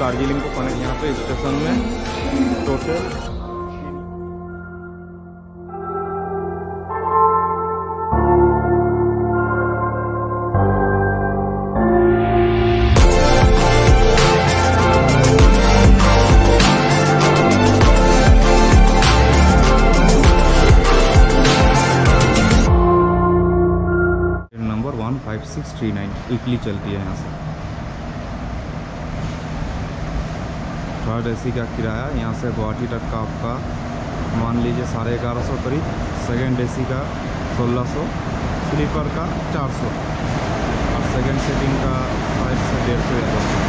दार्जिलिंग को कनेक्ट यहाँ पे स्टेशन में टोटल नंबर 15639 वीकली चलती है यहाँ से। थर्ड एसी का किराया यहाँ से गुवाहाटी तक का आपका मान लीजिए 1150 करीब, सेकंड एसी का 1600, स्लीपर का 400 और सेकंड सीटिंग का शायद से 150 या 200।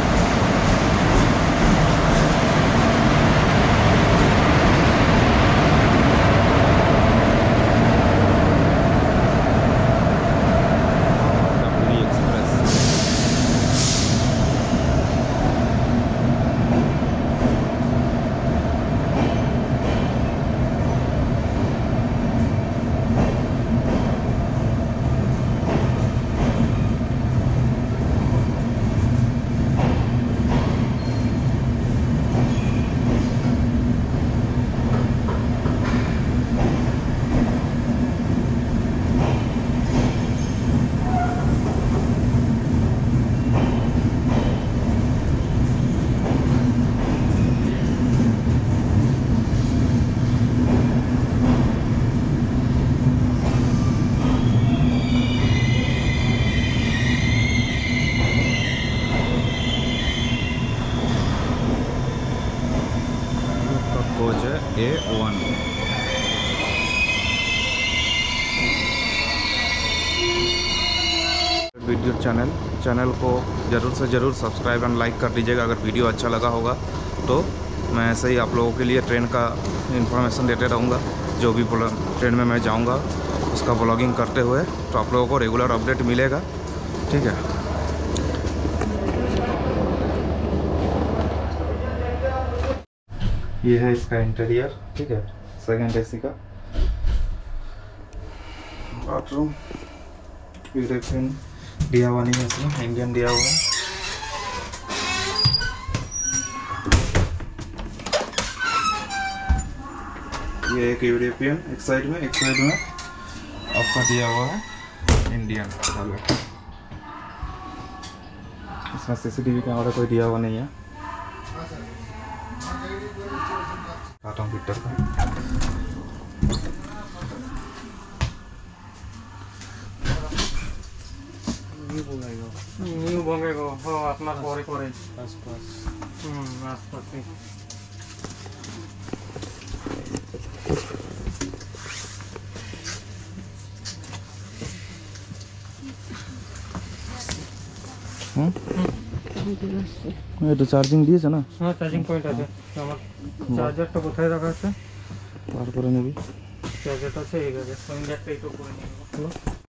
कोच है A1। वीडियो चैनल को ज़रूर से ज़रूर सब्सक्राइब एंड लाइक कर दीजिएगा अगर वीडियो अच्छा लगा होगा तो। मैं ऐसे ही आप लोगों के लिए ट्रेन का इन्फॉर्मेशन देते रहूँगा, जो भी ट्रेन में मैं जाऊँगा उसका ब्लॉगिंग करते हुए, तो आप लोगों को रेगुलर अपडेट मिलेगा। ठीक है, ये है इसका इंटीरियर। ठीक है, सेकंड एसी का बाथरूम यूरोपियन दिया हुआ नहीं है, इसमें इंडियन दिया हुआ है। ये एक यूरोपियन एक साइड में आपका दिया हुआ है इंडियन। इसमें सीसीटीवी कैमरा कोई दिया हुआ नहीं है। आता हूँ पिक्चर का। নিউ বঙ্গেগো আপনার পরে পরে আশপাশ আশপাশ এটা চার্জিং দিয়েছে না? হ্যাঁ, চার্জিং পয়েন্ট আছে। আমার চার্জারটা কোথায় রাখা আছে? বার করে নিবি। চার্জারটা আছে এই জায়গায়, আমি একটা একটু করে নিব।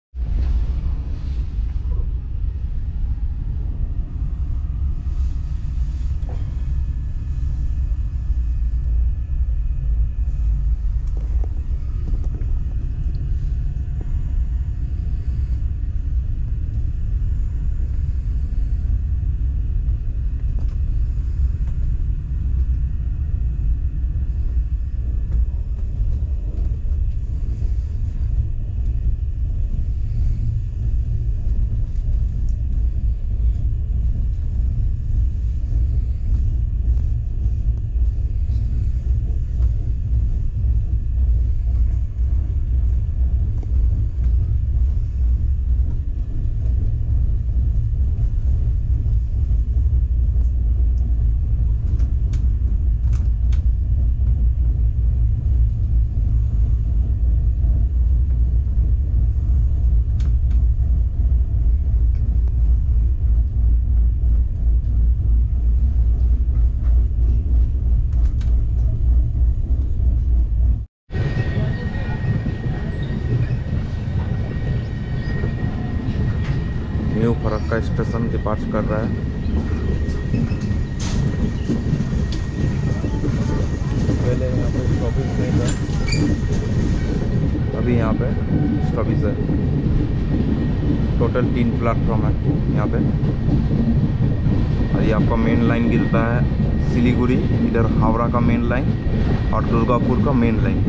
न्यू फरक्का स्टेशन डिपार्ट कर रहा है। पहले यहाँ पे स्टॉपेज नहीं था, अभी यहाँ पे स्टॉपेज है। टोटल 3 प्लेटफॉर्म है यहाँ पे। ये आपका मेन लाइन गिरता है सिलीगुड़ी, इधर हावड़ा का मेन लाइन और दुर्गापुर का मेन लाइन।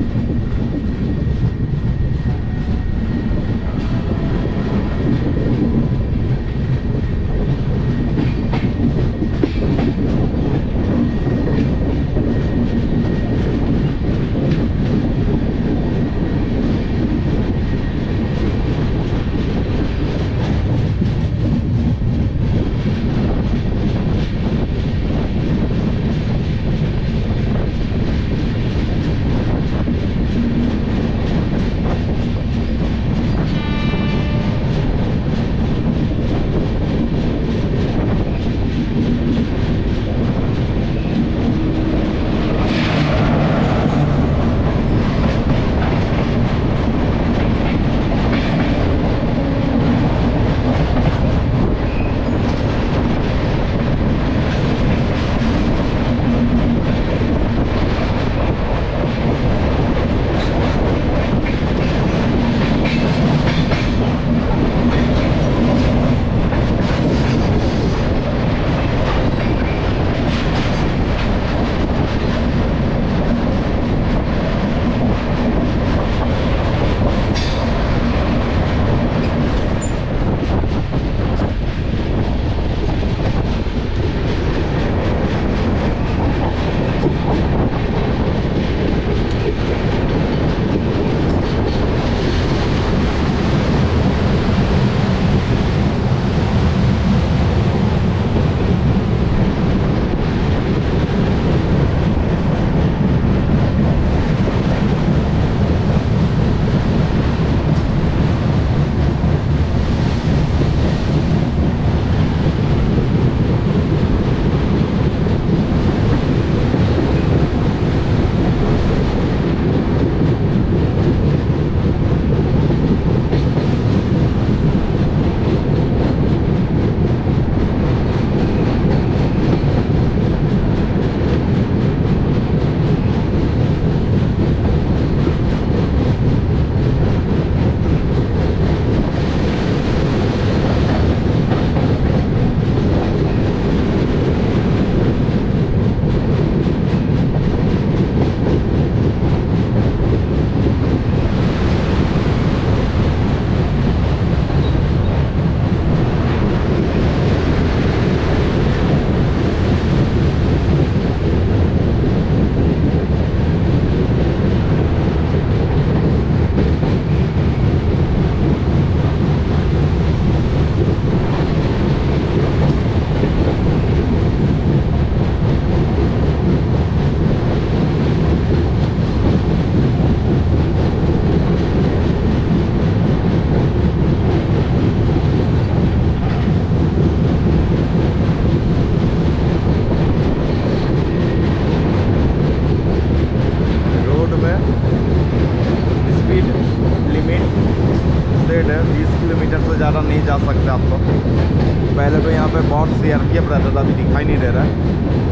ज़्यादा नहीं जा सकते आप लोग। पहले तो यहाँ पे बहुत CRPF रहता था, अभी दिखाई नहीं दे रहा है।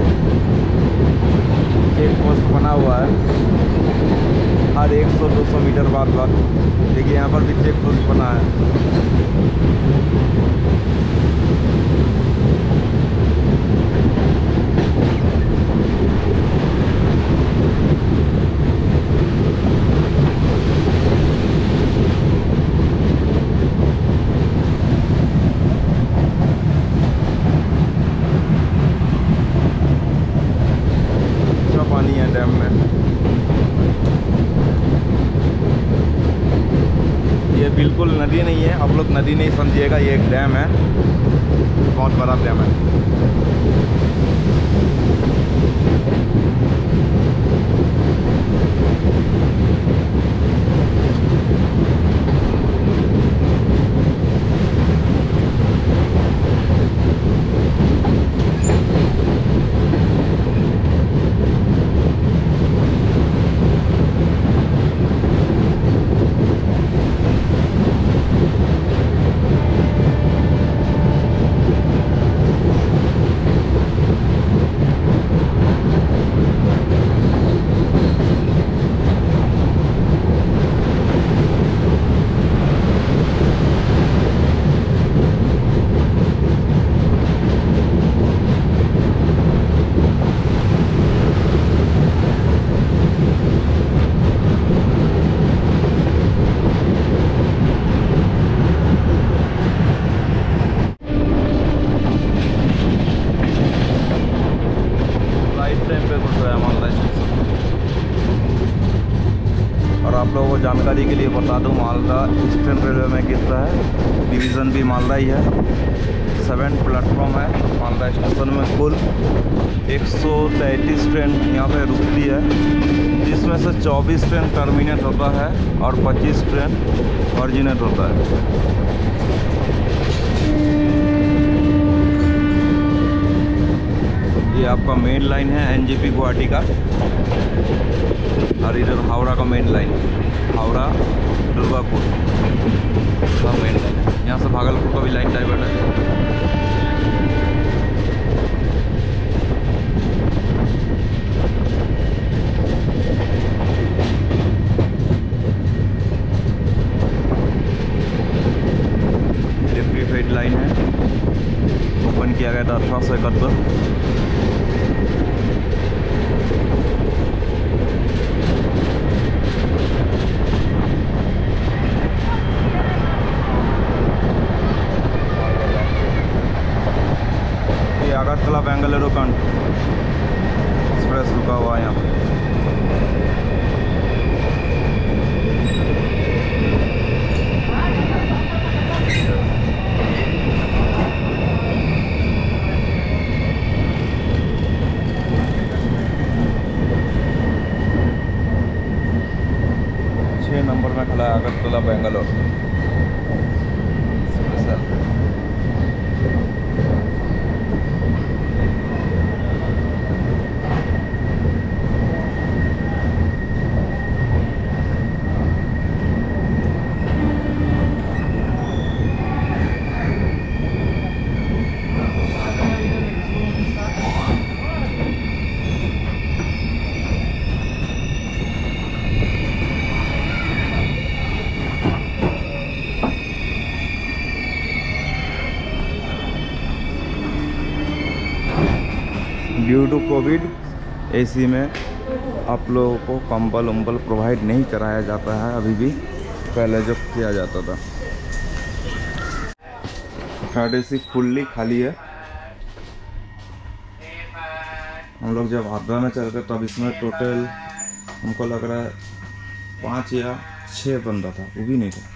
चेक पोस्ट बना हुआ है हर 100-200 मीटर बाद देखिए यहाँ पर भी चेक पोस्ट बना है। पानी है डैम में। ये बिल्कुल नदी नहीं है, आप लोग नदी नहीं समझिएगा, ये एक डैम है, बहुत बड़ा डैम है। आपको जानकारी के लिए बता दूं, मालदा ईस्टर्न रेलवे में गिरता है, डिवीज़न भी मालदा ही है। 7 प्लेटफॉर्म है मालदा स्टेशन में। कुल 133 ट्रेन यहाँ पे रुकती है, जिसमें से 24 ट्रेन टर्मिनेट होता है और 25 ट्रेन ऑरिजिनेट होता है। ये आपका मेन लाइन है एनजेपी गुवाहाटी का, और इधर हावड़ा का मेन लाइन, हावड़ा दुर्गापुर का मेन लाइन है। यहाँ से भागलपुर का भी लाइन डाइवर्ट है। इलेक्ट्रीफाइड लाइन है, ओपन किया गया था 1871। अगरतला बेंगलुरु का एक्सप्रेस रुका हुआ है यहाँ पे। नंबर में खड़ा है Agartala Bengaluru special. Due to covid AC में आप लोगों को कंबल उम्बल प्रोवाइड नहीं कराया जाता है अभी भी, पहले जो किया जाता था। थर्ड एसी फुल्ली खाली है। हम लोग जब आगरा में चल रहे तब इसमें टोटल हमको लग रहा है 5 या 6 बंदा था, वो भी नहीं था।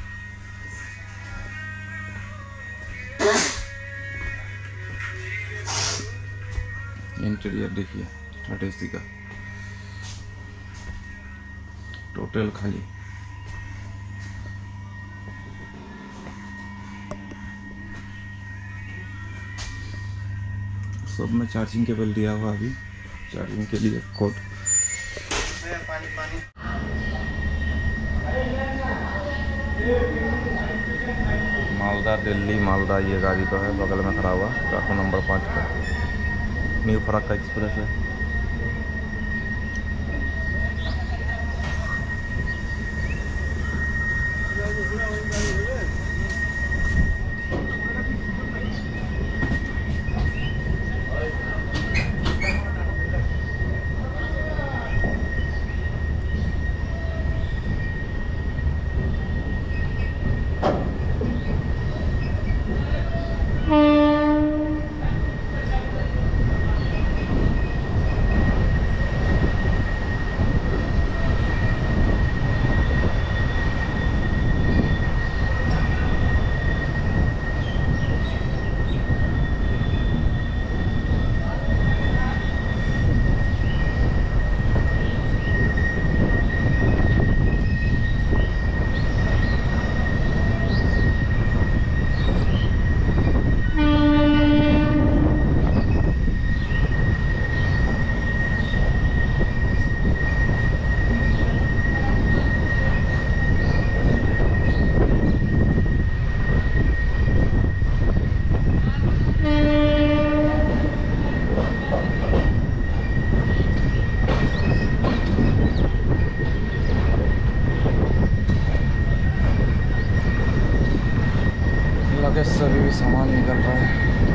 इंटीरियर देखिए थर्ड एसी का, टोटल खाली। सब में चार्जिंग केबल दिया हुआ, अभी चार्जिंग के लिए कोड। मालदा दिल्ली मालदा ये गाड़ी तो है, बगल में खड़ा हुआ प्लेटफॉर्म नंबर 5 का न्यू फराक्का एक्सप्रेस है। लगेज से अभी भी सामान निकल रहा है।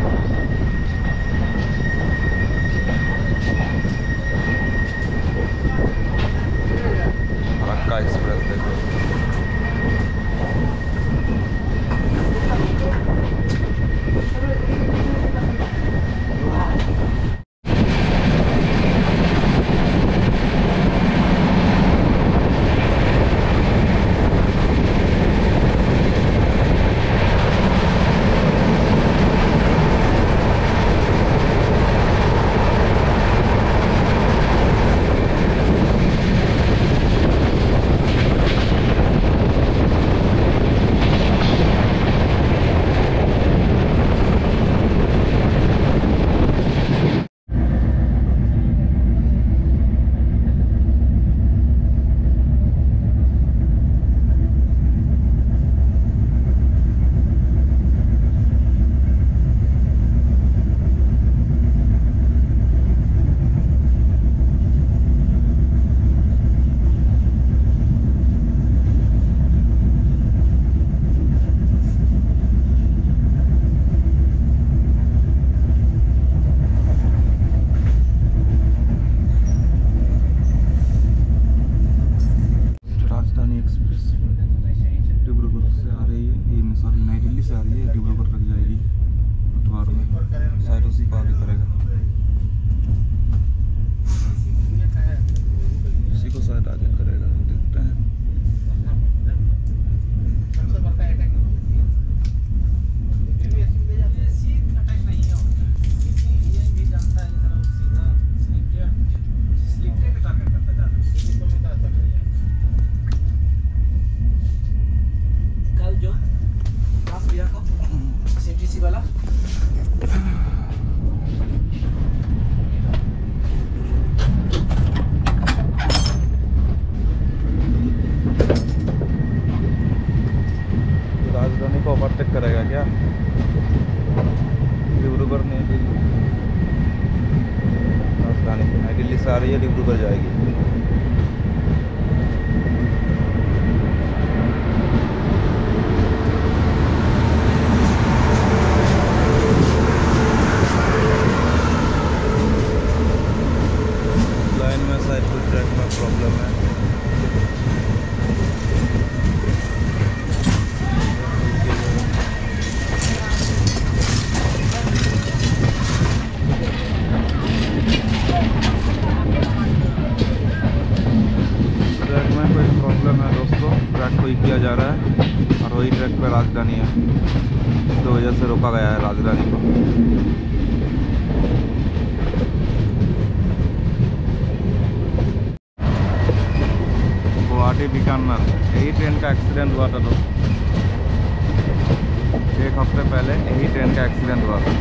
फराक्का एक्सप्रेस देखो। डिब्रूगढ़ नहीं राजधानी नई दिल्ली से आ रही है, डिब्रूगढ़ जाएगी। लाइन में शायद कुछ ट्रैक में प्रॉब्लम है। किया जा रहा है और वही ट्रैक पे राजधानी है, इस वजह से रोका गया है राजधानी को। गुवाहाटी बीकानेर यही ट्रेन का एक्सीडेंट हुआ था। तो एक हफ्ते पहले यही ट्रेन का एक्सीडेंट हुआ था।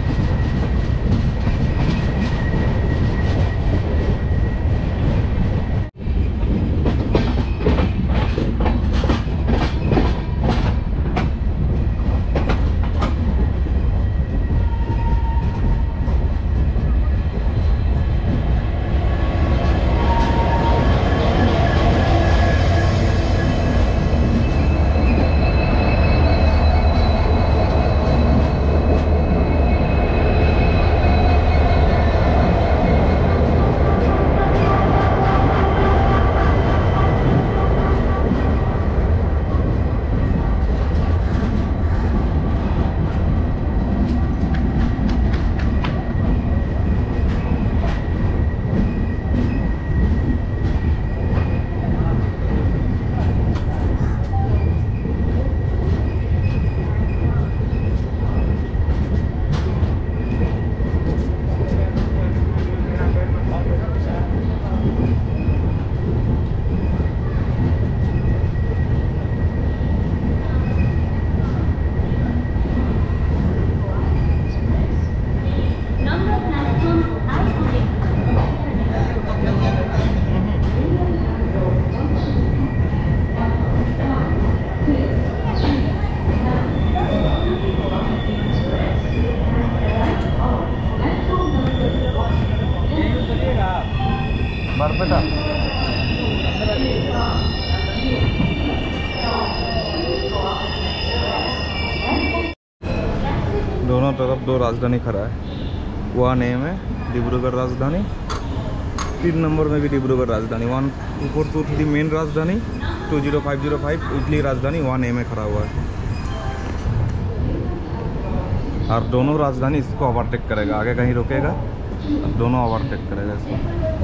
बरपेटा दोनों तरफ दो राजधानी खड़ा है। वहाँ नेम है डिब्रूगढ़ राजधानी, 3 नंबर में भी डिब्रूगढ़ राजधानी, 1423 मेन राजधानी, 20505 इटली राजधानी, वहाँ नेम में खड़ा हुआ है। और दोनों राजधानी इसको ओवरटेक करेगा, आगे कहीं रुकेगा, दोनों ओवरटेक करेगा इसको।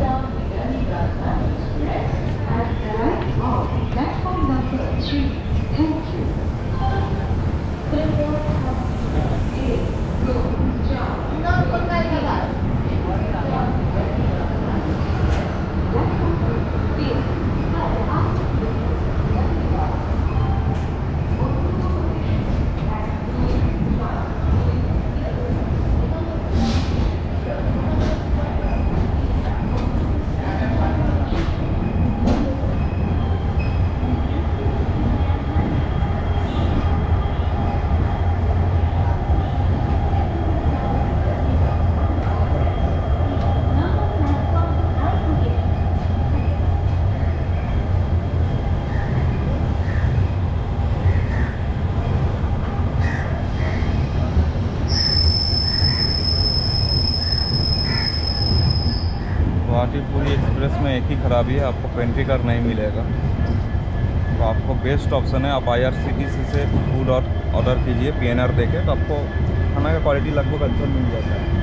गुवाहाटी पूरी एक्सप्रेस में एक ही खराबी है, आपको पेंट्री कार नहीं मिलेगा। तो आपको बेस्ट ऑप्शन है, आप IRCTC से फूड ऑर्डर कीजिए PNR देके, तो आपको खाना का क्वालिटी लगभग अच्छा मिल जाता है।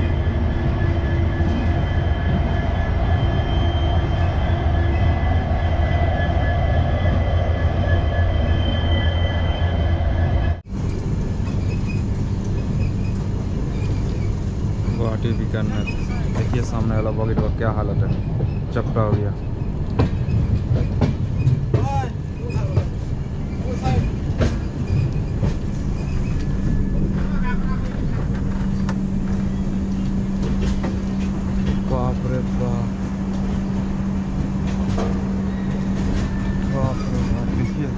गुवाहाटी बीकानेर देखिए सामने वाला बॉगेट का क्या हालत है, चपटा हो गया। बाप रे बाप, बाप रे बाप, देखिए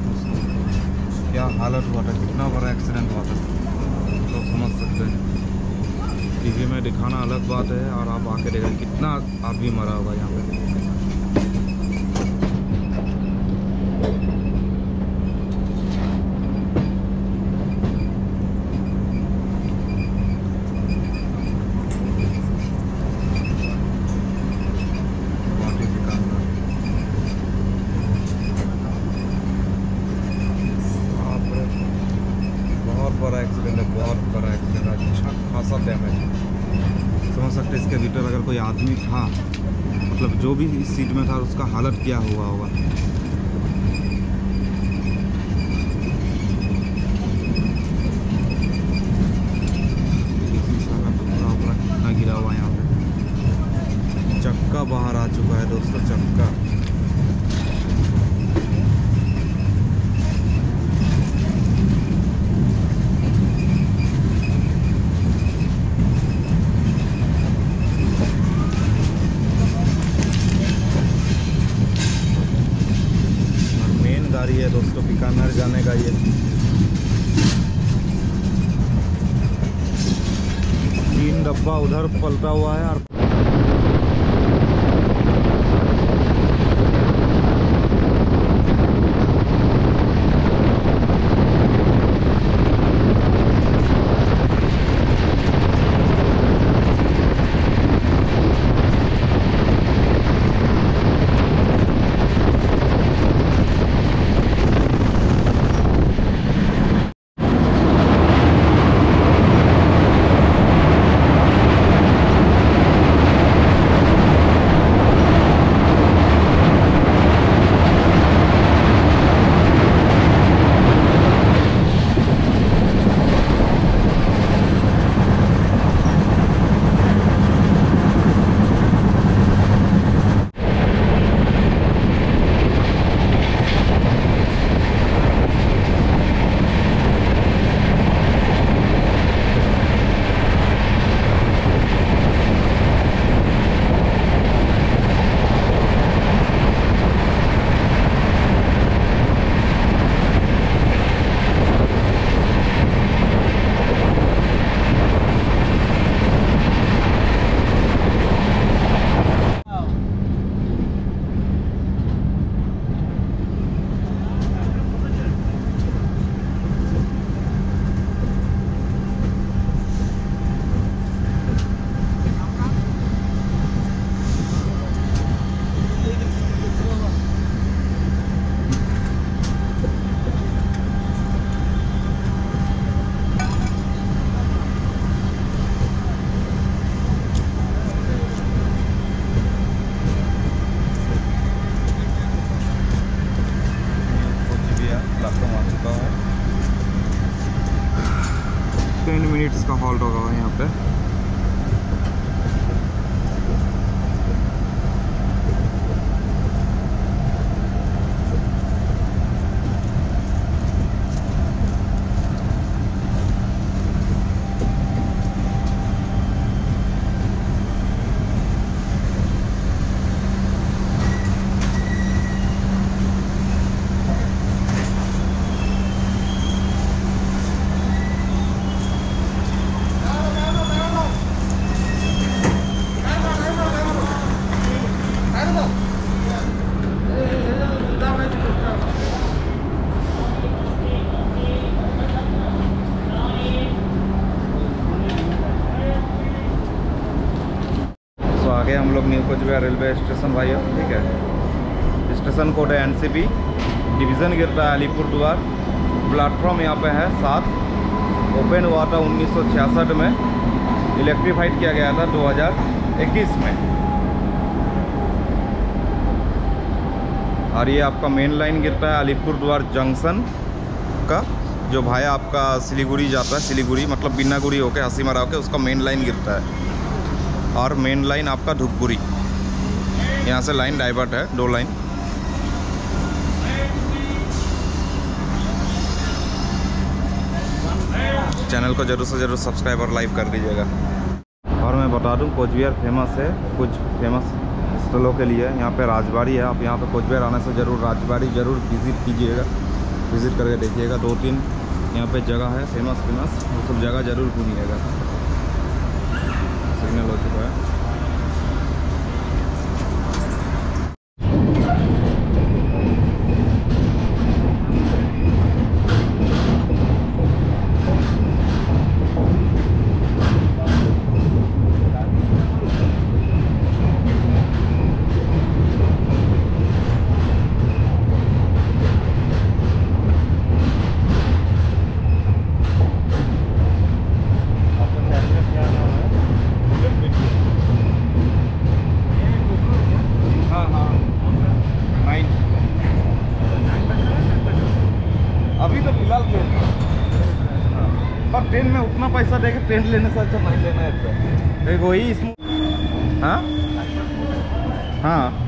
क्या हालत हुआ था, कितना बड़ा एक्सीडेंट हुआ था, तो समझ सकते हैं। टीवी में दिखाना अलग बात है और आप आके देखें कितना आदमी मरा होगा यहाँ पे। बड़ा एक्सीडेंट है, बहुत बड़ा एक्सीडेंट है, अच्छा खासा डैमेज है। समझ सकते इसके भीतर अगर कोई आदमी था, मतलब जो भी इस सीट में था उसका हालत क्या हुआ होगा। कितना गिरा हुआ यहाँ पे, चक्का बाहर आ चुका है दोस्तों, चक्का। गाड़ी है दोस्तों बीकानेर जाने का। ये 3 डब्बा उधर पलटा हुआ है और चुका है। 10 मिनट्स का हॉल्ट होगा यहाँ पे। आगे हम लोग new Cooch Behar railway station भाई, ठीक है। स्टेशन कोड है NCP, डिवीज़न गिरता है अलीपुरद्वार। प्लेटफॉर्म यहाँ पे है 7। ओपन हुआ था 1966 में, इलेक्ट्रीफाइड किया गया था 2021 में। और ये आपका मेन लाइन गिरता है अलीपुरद्वार जंक्शन का, जो भाया आपका सिलीगुड़ी जाता है। सिलीगुड़ी मतलब बिन्नागुड़ी होके हासीमारा होके उसका मेन लाइन गिरता है। और मेन लाइन आपका धूपगुड़ी, यहाँ से लाइन डाइवर्ट है, 2 लाइन। चैनल को जरूर से जरूर सब्सक्राइब और लाइक कर दीजिएगा। और मैं बता दूं कोच बिहार फेमस है कुछ फेमस स्थलों के लिए। यहाँ पे राजबाड़ी है, आप यहाँ पे कोच बिहार आने से ज़रूर राजबाड़ी ज़रूर विज़िट कीजिएगा, विज़िट करके देखिएगा। 2-3 यहाँ पे जगह है फेमस, वो सब जगह ज़रूर घूमिएगा। पैसा देके टेंट लेने से अच्छा नहीं लेना है। एक वही इसमें हाँ हाँ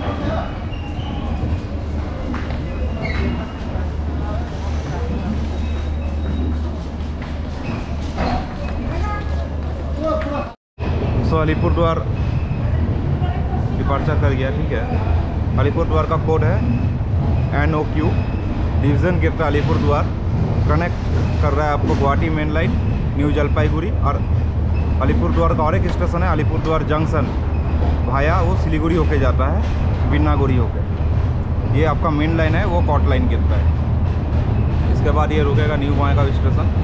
सो अलीपुरद्वार डिपार्चर कर गया। ठीक है, अलीपुरद्वार का कोड है NOQ, डिवीज़न गिरता अलीपुरद्वार, कनेक्ट कर रहा है आपको Guwahati main line, new Jalpaiguri. और अलीपुरद्वार का और एक स्टेशन है अलीपुरद्वार जंक्शन, भाया वो सिलीगुड़ी होके जाता है, बिन्नागुड़ी होके। ये आपका मेन लाइन है, वो कॉट लाइन गिरता है। इसके बाद ये रुकेगा न्यू माया का स्टेशन।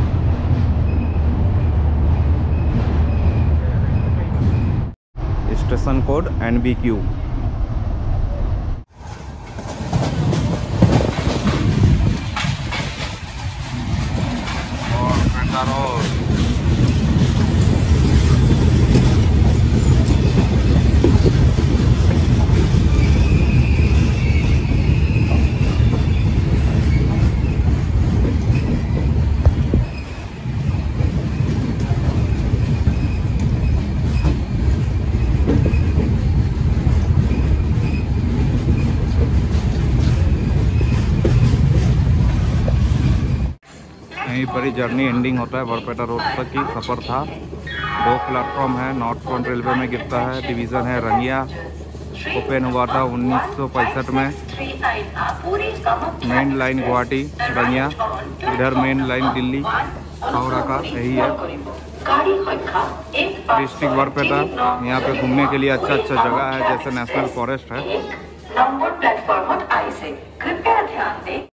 Station code NBQ। यहीं पर ही जर्नी एंडिंग होता है। बरपेटा रोड तक की सफ़र था। 2 प्लेटफॉर्म है, नॉर्थ फ्रंट रेलवे में गिरता है। डिवीज़न है रंगिया, ओपन हुआ था 1965 में। मेन लाइन गुवाहाटी रंगिया, इधर मेन लाइन दिल्ली हावड़ा का यही है। डिस्ट्रिक्ट बरपेटा, यहाँ पे घूमने के लिए अच्छा जगह है, जैसे नेशनल फॉरेस्ट है।